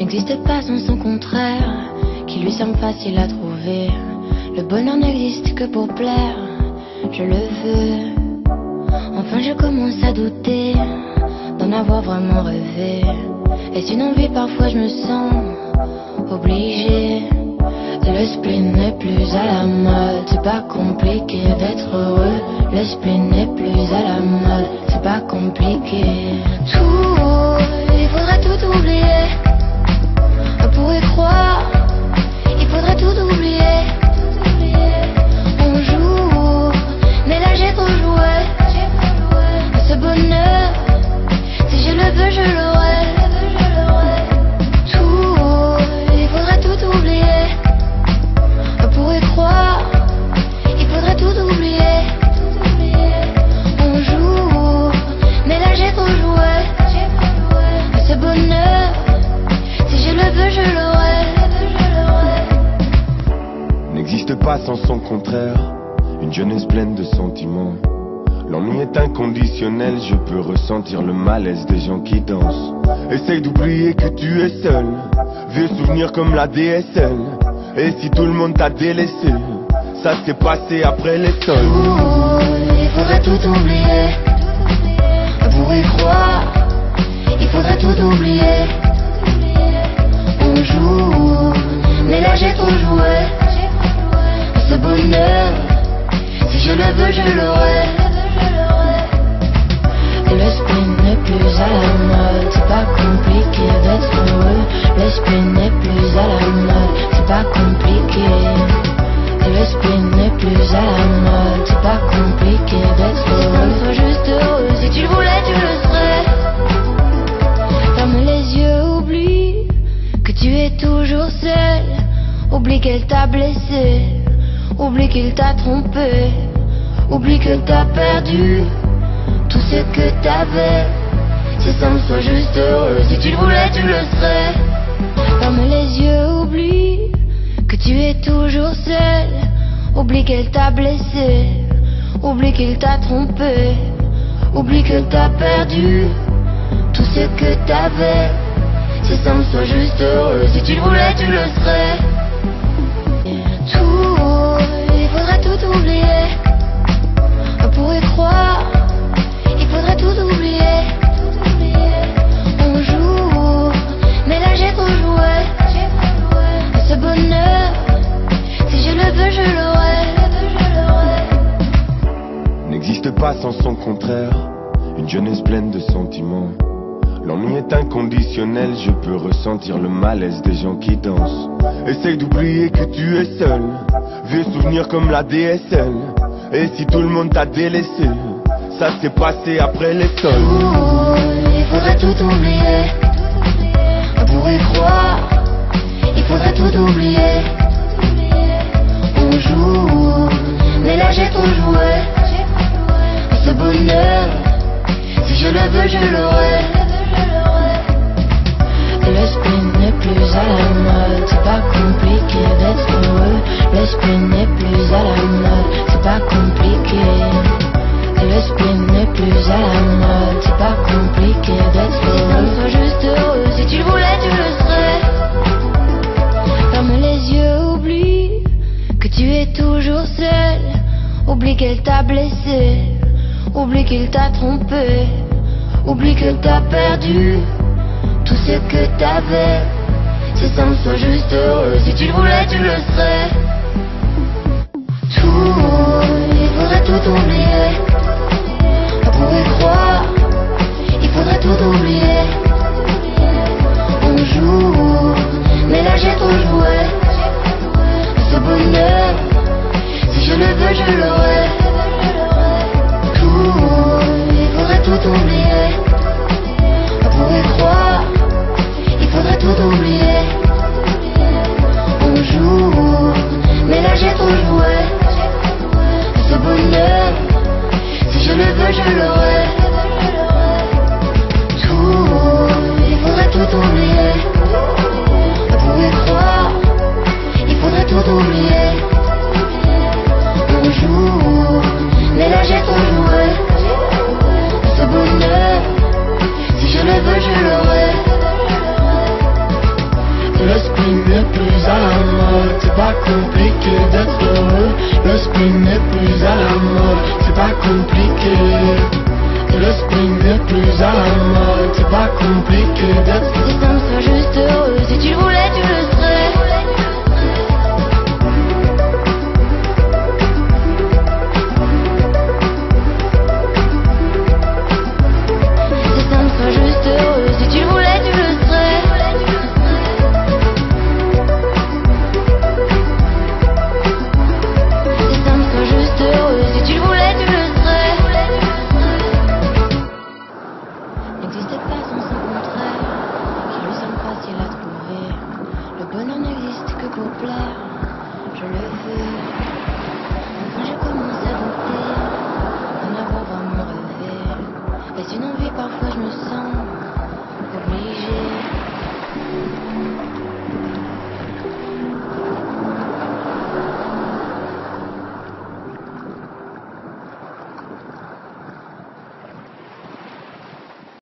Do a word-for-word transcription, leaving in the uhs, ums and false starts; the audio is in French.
n'existe pas sans son contraire, qui lui semble facile à trouver. Le bonheur n'existe que pour plaire, je le veux. Enfin je commence à douter d'en avoir vraiment rêvé. Est-ce une envie? Parfois je me sens obligée. Le spleen n'est plus à la mode, c'est pas compliqué d'être heureux. Le spleen n'est plus à la mode, c'est pas compliqué. Tout, il faudrait tout oublier. On pourrait croire, il faudrait tout oublier. On joue, mais là j'ai trop joué. Ce bonheur, si je le veux, je l'aurai. Tout, il faudrait tout oublier. On pourrait croire, il faudrait tout oublier. On joue, mais là j'ai trop joué. Ce bonheur, si je le veux, je l'aurai. N'existe pas sans son contraire, une jeunesse pleine de sentiments. L'ennui est inconditionnel, je peux ressentir le malaise des gens qui dansent. Essaye d'oublier que tu es seul, vieux souvenirs comme la D S L. Et si tout le monde t'a délaissé, ça s'est passé après les sols. Tout, il faudrait tout oublier. Pour y croire, il faudrait tout oublier. On joue, mais là j'ai trop joué. Ce bonheur, si je le veux, je l'aurai. Le spleen n'est plus à la mode, c'est pas compliqué d'être heureux. Le spleen n'est plus à la mode, c'est pas compliqué. Le spleen n'est plus à la mode, c'est pas compliqué d'être heureux. Sois juste heureux, si tu le voulais tu le serais. Ferme les yeux, oublie que tu es toujours seul. Oublie qu'elle t'a blessé, oublie qu'il t'a trompé, oublie que t'as perdu tout ce que t'avais. C'est simple, sois juste heureux, si tu le voulais tu le serais. Ferme les yeux, oublie que tu es toujours seul. Oublie qu'elle t'a blessé, oublie qu'il t'a trompé, oublie que t'as perdu tout ce que t'avais. C'est simple, sois juste heureux, si tu le voulais tu le serais. Tout, il faudrait tout oublier. On pourrait croire, il faudrait tout oublier. On joue, mais là j'ai trop joué. Ce bonheur, si je le veux, je l'aurai. N'existe pas sans son contraire, une jeunesse pleine de sentiments. L'ennui est inconditionnel, je peux ressentir le malaise des gens qui dansent. Essaye d'oublier que tu es seul, vieux souvenirs comme la D S L. Et si tout le monde t'a délaissé, ça s'est passé après les sols. Tout, il faudrait tout oublier. Pour y croire, il faudrait tout oublier. On joue, mais là j'ai trop joué. Ce bonheur, si je le veux, je l'aurai. Le spleen n'est plus à la mode, c'est pas compliqué d'être heureux. Le spleen n'est plus à la mode, c'est pas compliqué. Le spleen n'est plus à la mode, c'est pas compliqué d'être heureux. Sois juste heureux, si tu le voulais tu le serais. Ferme les yeux, oublie que tu es toujours seul. Oublie qu'elle t'a blessé, oublie qu'il t'a trompé, oublie que t'as perdu tout ce que t'avais. C'est simple, sois juste heureux, si tu le voulais tu le serais. Tout, il faudrait tout oublier. Pour y croire, il faudrait tout oublier. On joue, mais là j'ai trop joué. Ce bonheur, si je le veux, je l'aurai. Tout, il faudrait tout oublier. Pour y croire, il faudrait tout oublier. On joue, mais là j'ai trop joué. Ce bonheur, si je le veux, je l'aurai. Tout, il faudrait tout oublier. Pour y croire, il faudrait tout oublier. On joue, spleen n'est plus à la mode, c'est pas compliqué. Et le spleen n'est plus à la mode, c'est pas compliqué d'être. Si ça me soit juste heureux, si tu le voulais tu le serais. Si ça me soit juste heureux, si tu le voulais tu le serais. Si ça me soit juste heureux, si tu le voulais tu le serais. N'existe pas sans son contraire, qui lui semble facile à trouver. Le bonheur n'existe que pour plaire, je le veux. Enfin je commence à douter d'en avoir vraiment rêvé. Est-ce une envie, parfois je me sens